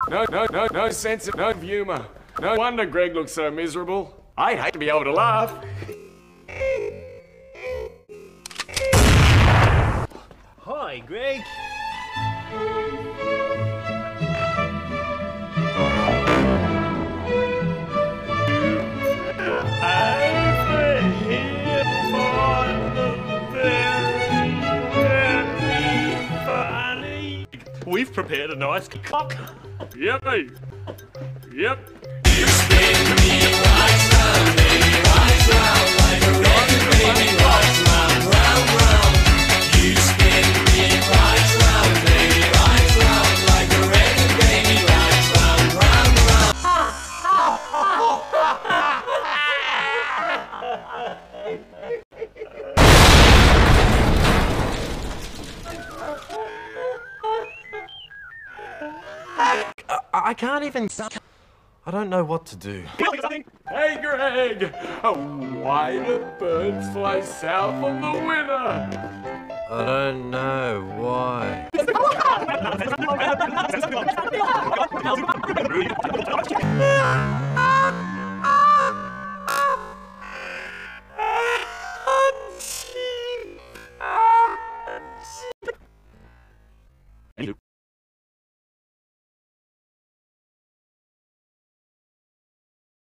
No sense of humour. No wonder Greg looks so miserable. I'd hate to be able to laugh. Hi, Greg. We've prepared a nice cock. Yep. You spin me right round, baby, right round, like a record, baby, right round, round, round. You spin me right round, baby, right round, like a record, baby, right round, round, round. I can't even... I don't know what to do. Hey, Greg! Why do birds fly south on the winter? I don't know why.